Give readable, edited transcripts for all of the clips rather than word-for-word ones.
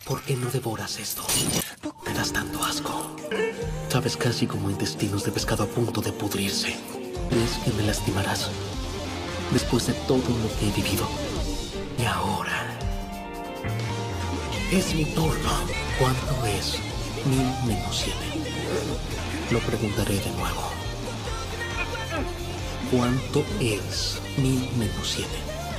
¿Por qué no devoras esto? Me das tanto asco. Sabes, casi como intestinos de pescado a punto de pudrirse. ¿Crees que me lastimarás? Después de todo lo que he vivido. Y ahora... es mi turno. ¿Cuánto es 1000 menos 7? Lo preguntaré de nuevo. ¿Cuánto es 1000 menos 7?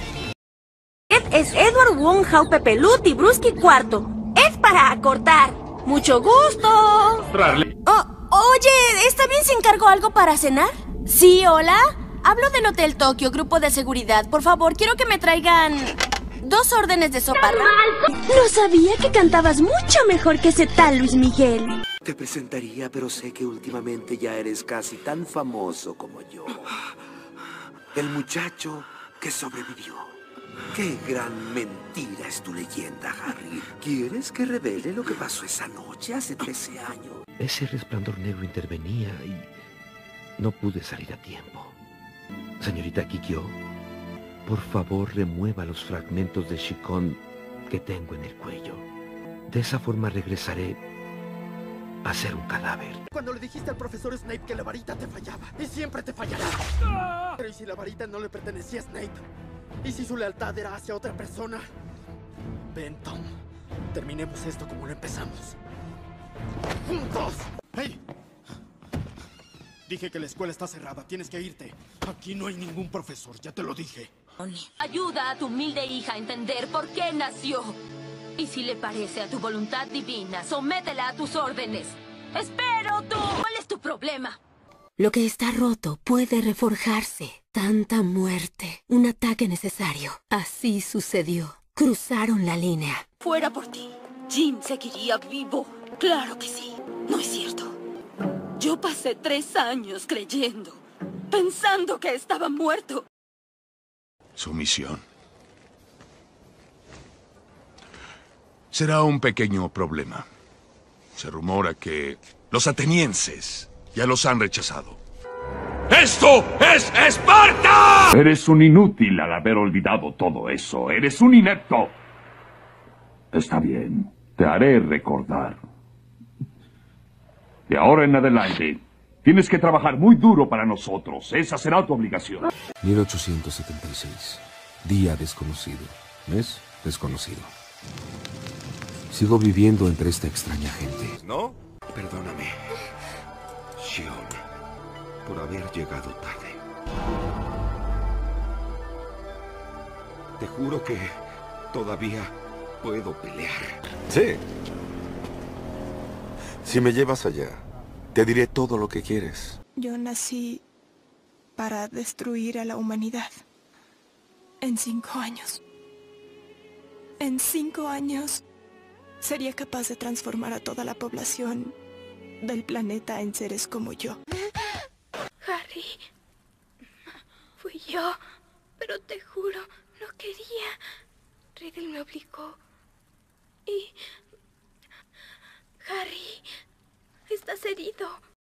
Es Edward Wong Hau Pepelut y Brusky Cuarto. Es para acortar. ¡Mucho gusto! Oye, ¿está bien si encargo algo para cenar? Sí, hola. Hablo del Hotel Tokio, grupo de seguridad. Por favor, quiero que me traigan 2 órdenes de sopa. No sabía que cantabas mucho mejor que ese tal Luis Miguel. Te presentaría, pero sé que últimamente ya eres casi tan famoso como yo. El muchacho que sobrevivió. ¡Qué gran mentira es tu leyenda, Harry! ¿Quieres que revele lo que pasó esa noche hace 13 años? Ese resplandor negro intervenía y no pude salir a tiempo. Señorita Kikyo, por favor remueva los fragmentos de Shikon que tengo en el cuello. De esa forma regresaré a ser un cadáver. Cuando le dijiste al profesor Snape que la varita te fallaba, y siempre te fallará. Pero ¿y si la varita no le pertenecía a Snape? ¿Y si su lealtad era hacia otra persona? Ven, Tom. Terminemos esto como lo empezamos. ¡Juntos! ¡Hey! Dije que la escuela está cerrada. Tienes que irte. Aquí no hay ningún profesor, ya te lo dije. Ayuda a tu humilde hija a entender por qué nació. Y si le parece a tu voluntad divina, sométela a tus órdenes. ¡Espero tú! ¿Cuál es tu problema? Lo que está roto puede reforjarse. Tanta muerte. Un ataque necesario. Así sucedió. Cruzaron la línea. Fuera por ti. Jim seguiría vivo. Claro que sí. No es cierto. Yo pasé 3 años creyendo, pensando que estaba muerto. Su misión será un pequeño problema. Se rumora que los atenienses ya los han rechazado. ¡Esto es Esparta! Eres un inútil al haber olvidado todo eso. Eres un inepto. Está bien, te haré recordar. De ahora en adelante, tienes que trabajar muy duro para nosotros. Esa será tu obligación. 1876. Día desconocido. Mes desconocido. Sigo viviendo entre esta extraña gente. ¿No? Perdóname, Shion, por haber llegado tarde. Te juro que todavía puedo pelear. Sí. Si me llevas allá, te diré todo lo que quieres. Yo nací para destruir a la humanidad. En 5 años. En 5 años sería capaz de transformar a toda la población del planeta en seres como yo. Harry, fui yo, pero te juro, no quería. Riddle me obligó. Y... Harry, estás herido.